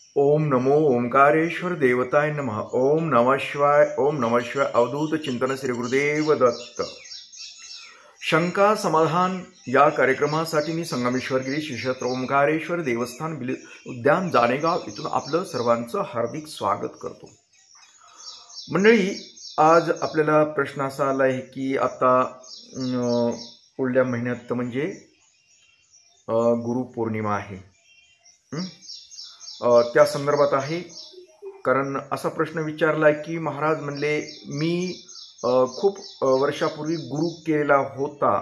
ओम नमो ओंकारेश्वर देवताय नमः. ओम नमः शिवाय. ओम नमः शिवाय. अवधूत चिंतन श्री गुरुदेव दत्त. शंका समाधान या कार्यक्रमासाठी मी संगमेश्वर गिरी श्री क्षेत्र ओंकारेश्वर देवस्थान उद्यान जाणेगाव इथून आपलं सर्वांचं हार्दिक स्वागत करतो. मंडळी, आज आपल्याला प्रश्न असा आला आहे की आता पुढल्या महिन्यात म्हणजे गुरुपौर्णिमा आहे. त्या संदर्भात आहे. कारण असा प्रश्न विचारला की महाराज म्हणले मी खूप वर्षापूर्वी गुरु केलेला होता,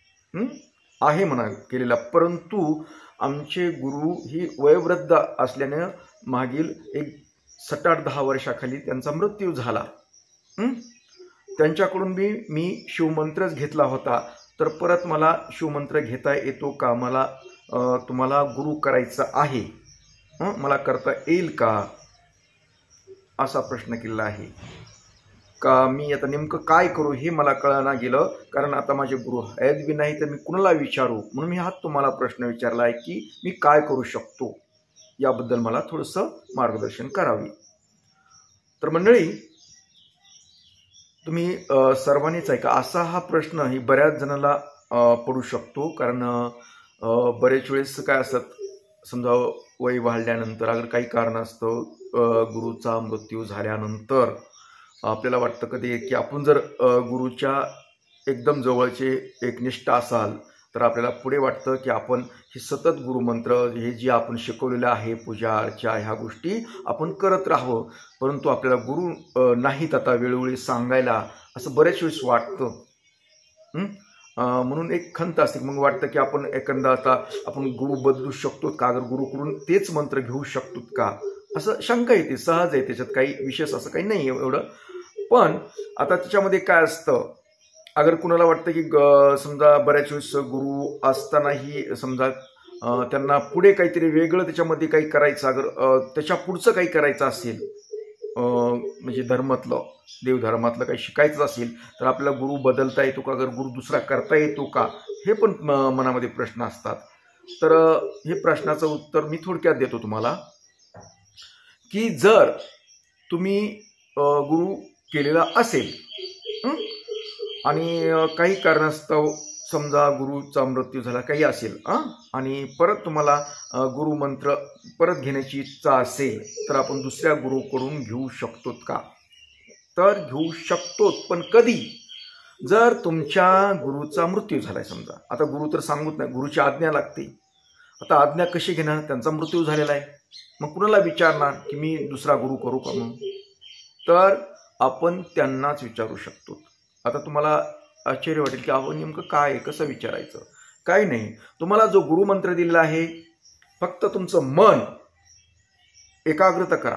आहे म्हणा केलेला, परंतु आमचे गुरु ही वयोवृद्ध असल्याने मागील एक 7-10 वर्षाखाली त्यांचा मृत्यू झाला. त्यांच्याकडून मी शिवमंत्रच घेतला होता. तर परत मला शिवमंत्र घेता येतो का? मला तुम्हाला गुरु करायचा आहे, मला करता येईल का? असा प्रश्न केलेला आहे. का मी आता नेमकं काय करू हे मला कळना गेलं. कारण आता माझे गुरु आहेत बी नाही, तर मी कुणाला विचारू, म्हणून मी हा तुम्हाला प्रश्न विचारला आहे की मी काय करू शकतो, याबद्दल मला थोडंसं मार्गदर्शन करावे. तर मंडळी, तुम्ही सर्वांनीच ऐका. असा हा प्रश्न ही बऱ्याच जणांना पडू शकतो. कारण बरेच वेळेस काय असतात, समजा वय वाढल्यानंतर अगर काही कारण असतं गुरुचा मृत्यू झाल्यानंतर आपल्याला वाटतं कधी की आपण जर गुरुच्या एकदम जवळचे एक निष्ठा असाल तर आपल्याला पुढे वाटतं की आपण हे सतत गुरुमंत्र हे जे आपण शिकवलेलं आहे, पूजा अर्चा ह्या गोष्टी आपण करत राहावं. परंतु आपल्याला गुरु नाहीत आता वेळोवेळी सांगायला, असं बऱ्याच वेळेस वाटतं. म्हणून एक खंत असते. मग वाटतं की आपण एखादा आता आपण गुरु बदलू शकतो का, अगर गुरुकडून तेच मंत्र घेऊ शकतो का, असं शंका येते. सहज आहे, त्याच्यात काही विशेष असं काही नाही एवढं. पण आता त्याच्यामध्ये काय असतं, अगर कुणाला वाटतं की समजा बऱ्याच वेळेस गुरु असतानाही समजा त्यांना पुढे काहीतरी वेगळं त्याच्यामध्ये काही करायचं, अगर त्याच्या पुढचं काही करायचं असेल, म्हणजे धर्मातलं देवधर्मातलं काही शिकायचं असेल तर आपल्याला गुरु बदलता येतो का, अगर गुरु दुसरा करता येतो का, हे पण मनामध्ये प्रश्न असतात. तर हे प्रश्नाचं उत्तर मी थोडक्यात देतो तुम्हाला की जर तुम्ही गुरु केलेला असेल आणि काही कारणास्तव समजा गुरुचा मृत्यू झाला काही असेल आणि परत तुम्हाला गुरुमंत्र परत घेण्याची इच्छा असेल तर आपण दुसऱ्या गुरुकडून घेऊ शकतो का? तर घेऊ शकतो, पण कधी? जर तुमच्या गुरुचा मृत्यू झालाय समजा. आता गुरु तर सांगत नाही, गुरुची आज्ञा लागते. आता आज्ञा कशी घेणार? त्यांचा मृत्यू झालेला आहे, मग कुणाला विचारणार की मी दुसरा गुरु करू का म्हणून? तर आपण त्यांनाच विचारू शकतो. आता तुम्हाला आश्चर्य वाटेल की आपण नेमकं काय कसं विचारायचं? काही नाही, तुम्हाला जो गुरुमंत्र दिलेला आहे फक्त तुमचं मन एकाग्रता करा,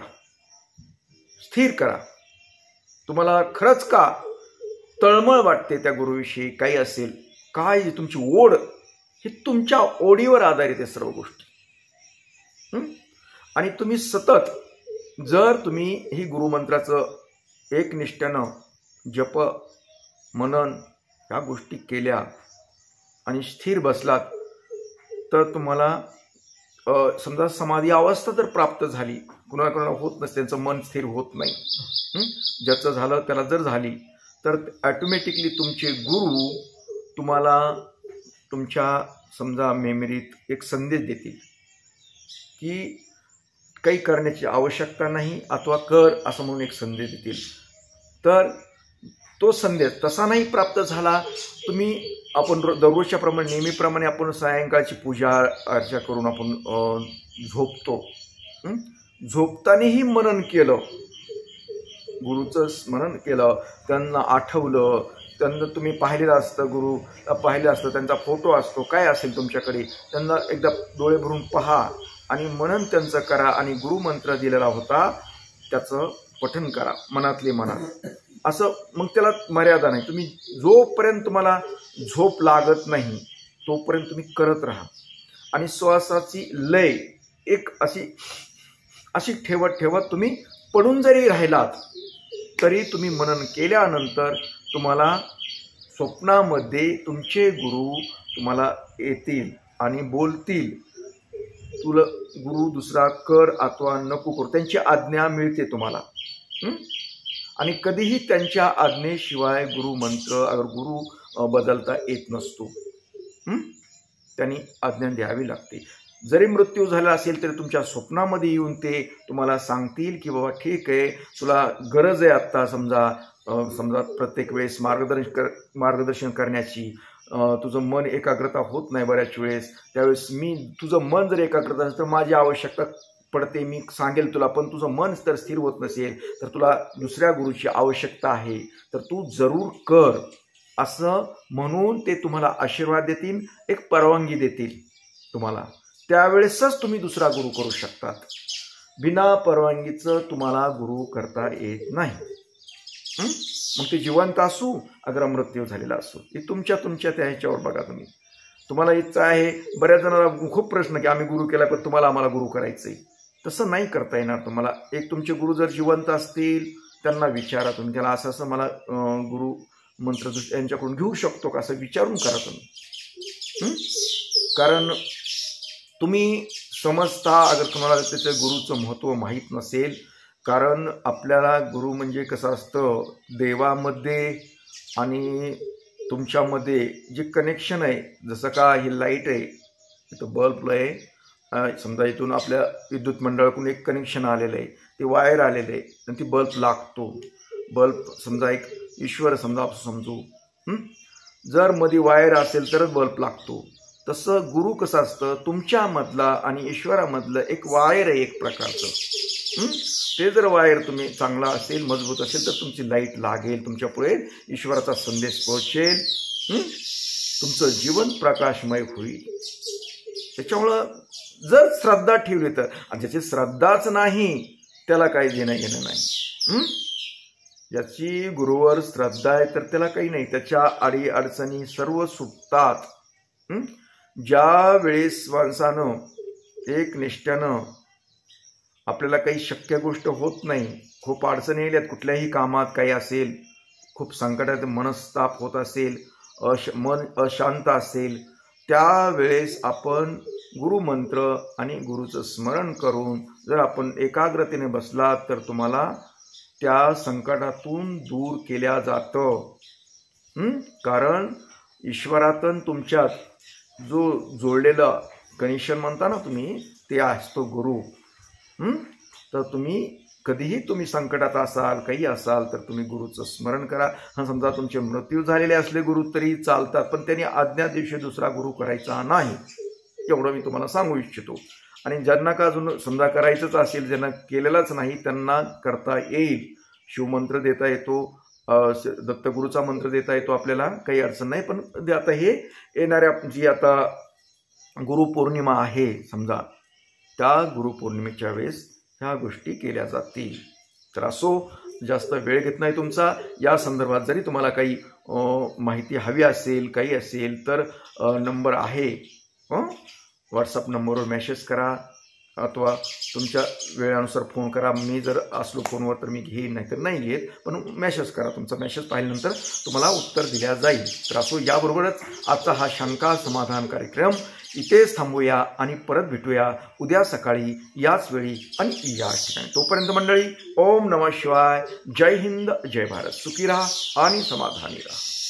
स्थिर करा. तुम्हाला खरंच का तळमळ वाटते त्या गुरुविषयी, काही असेल काय तुमची ओढ, ही तुमच्या ओढीवर आधारित आहे सर्व गोष्टी. आणि तुम्ही सतत जर तुम्ही ही गुरुमंत्राचं एक निष्ठेनं जप मनन ह्या गोष्टी केल्या आणि स्थिर बसलात तर तुम्हाला समजा समाधी अवस्था तर प्राप्त झाली. कुणाला होत नसते, त्यांचं मन स्थिर होत नाही. ज्याचं झालं त्याला जर झाली तर ऑटोमॅटिकली तुमचे गुरु तुम्हाला तुमच्या समजा मेमरीत एक संदेश देतील की काही करण्याची आवश्यकता नाही अथवा कर असं म्हणून एक संदेश देतील. तर तो संदेश तसा नाही प्राप्त झाला, तुम्ही आपण दररोजच्या प्रमाणे नेहमीप्रमाणे आपण सायंकाळची पूजा अर्चा करून आपण झोपतो. झोपतानाही मनन केलं, गुरुचं स्मरण केलं, त्यांना आठवलं, त्यांना तुम्ही पाहिलेलं असतं, गुरु पाहिलं असतं, त्यांचा फोटो असतो, काय असेल तुमच्याकडे, त्यांना एकदा डोळे भरून पहा आणि मनन त्यांचं करा आणि गुरुमंत्र दिलेला होता त्याचं पठण करा मनातले मनात. असं मग त्याला मर्यादा नाही. तुम्ही जोपर्यंत तुम्हाला झोप लागत नाही तोपर्यंत तुम्ही करत राहा. आणि श्वासाची लय एक अशी ठेवत ठेवत तुम्ही पडून जरी राहिलात तरी तुम्ही मनन केल्यानंतर तुम्हाला स्वप्नामध्ये तुमचे गुरु तुम्हाला येतील आणि बोलतील तुला गुरु दुसरा कर अथवा नको करू त्यांची आज्ञा मिळते तुम्हाला. आणि कधीही त्यांच्या आज्ञेशिवाय गुरु मंत्र अगर गुरु बदलता येत नसतो. त्यांनी आज्ञा द्यावी लागते. जरी मृत्यू झाला असेल तरी तुमच्या स्वप्नामध्ये येऊन ते तुम्हाला सांगतील की बाबा ठीक आहे, तुला गरज आहे आत्ता समजा प्रत्येक वेळेस मार्गदर्शन करण्याची. तुझं मन एकाग्रता होत नाही बऱ्याच वेळेस, त्यावेळेस मी तुझं मन जर एकाग्रता असेल तर माझी आवश्यकता पडते, मी सांगेल तुला. पण तुझं मन तर स्थिर होत नसेल तर तुला दुसऱ्या गुरुची आवश्यकता आहे, तर तू जरूर कर असं म्हणून ते तुम्हाला आशीर्वाद देतील, एक परवानगी देतील तुम्हाला. त्यावेळेसच तुम्ही दुसरा गुरु करू शकतात. बिना परवानगीचं तुम्हाला गुरु करता येत नाही. मग ते जिवंत असू अगर मृत्यू झालेला असो, हे तुमच्या त्या ह्याच्यावर बघा. तुम्हाला इच्छा आहे. बऱ्याच जणांना खूप प्रश्न की आम्ही गुरु केला पण तुम्हाला आम्हाला गुरु करायचंय. तसं नाही करता येणार तुम्हाला. एक तुमचे गुरु जर जिवंत असतील त्यांना विचारा तुम्ही, त्याला असं मला गुरु मंत्र यांच्याकडून घेऊ शकतो का असं विचारून करा तुम्ही. कारण तुम्ही समजता अगर तुम्हाला त्याच्या गुरुचं महत्त्व माहीत नसेल. कारण आपल्याला गुरु म्हणजे कसं असतं, देवामध्ये आणि तुमच्यामध्ये जे कनेक्शन आहे, जसं का ही लाईट आहे, इथं बल्ब आहे, समजा इथून आपल्या विद्युत मंडळाकडून एक कनेक्शन आलेलं आहे, ते वायर आलेलं आहे आणि ती बल्ब लागतो. बल्ब समजा एक ईश्वर समजू, जर मध्ये वायर असेल तरच बल्ब लागतो. तसं गुरु कसं असतं, तुमच्यामधला आणि ईश्वरामधलं एक वायर आहे एक प्रकारचं. ते जर वायर तुम्ही चांगला असेल, मजबूत असेल तर तुमची लाईट लागेल, तुमच्या पुढे ईश्वराचा संदेश पोहोचेल, तुमचं जीवन प्रकाशमय होईल. त्याच्यामुळं जर श्रद्धा ठेवली तर, आणि ज्याची श्रद्धाच नाही त्याला काही देणं घेणं नाही. ज्याची गुरुवर श्रद्धा आहे तर त्याला काही नाही, त्याच्या अडीअडचणी सर्व सुटतात. ज्या वेळेस माणसानं एक निष्ठेनं आपल्याला काही शक्य गोष्ट होत नाही, खूप अडचणी येतात कुठल्याही कामात, काही असेल, खूप संकटात मनस्ताप होत असेल, मन अशांत असेल, त्यावेळेस आपण गुरुमंत्र आणि गुरुचं स्मरण करून जर आपण एकाग्रतेने बसलात तर तुम्हाला त्या संकटातून दूर केल्या जातं. कारण ईश्वरातून तुमच्यात जो जोडलेला कनेक्शन म्हणता ना तुम्ही, ते असतो गुरु. तर कधीही संकटात असाल, काही असाल तर तुम्ही गुरुचं स्मरण करा. समजा तुमचे मृत्यू झालेले असले गुरु तरी चालतात, पण त्यांनी आज्ञा दिवशी दुसरा गुरु करायचा नाही, एवढं मी तुम्हाला सांगू इच्छितो. आणि ज्यांना का अजून समजा करायचंच असेल, ज्यांना केलेलाच नाही त्यांना करता येईल. शिवमंत्र देता येतो, दत्तगुरूचा मंत्र देता येतो, आपल्याला काही अडचण नाही. पण आता हे येणाऱ्या जी आता गुरुपौर्णिमा आहे समजा, त्या गुरुपौर्णिमेच्या वेळेस ह्या गोष्टी केल्या जातील. तर असो, जास्त वेळ घेत नाही तुमचा. या संदर्भात जरी तुम्हाला काही माहिती हवी असेल, काही असेल तर नंबर आहे, व्हॉट्सअप नंबरवर मेसेज करा अथवा तुमच्या वेळेनुसार फोन करा. मी जर असलो फोनवर तर मी घेईन, नाही तर नाही घेत, पण मेसेज करा. तुमचा मेसेज पाहिल्यानंतर तुम्हाला उत्तर दिल्या जाईल. तर असो, याबरोबरच आजचा हा शंका समाधान कार्यक्रम इथेच थांबूया आणि परत भेटूया उद्या सकाळी याच वेळी आणि याच ठिकाणी. तोपर्यंत मंडळी, ओम नमः शिवाय, जय हिंद, जय भारत, सुखी राहा आणि समाधानी राहा.